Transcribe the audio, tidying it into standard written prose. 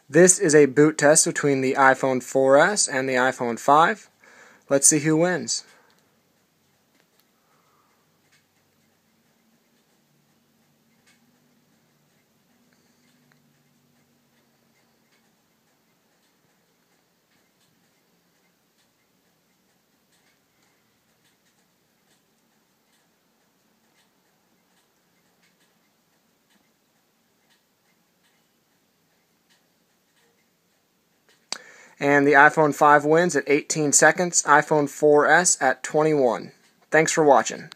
This is a boot test between the iPhone 4S and the iPhone 5. Let's see who wins. And the iPhone 5 wins at 18 seconds, iPhone 4S at 21. Thanks for watching.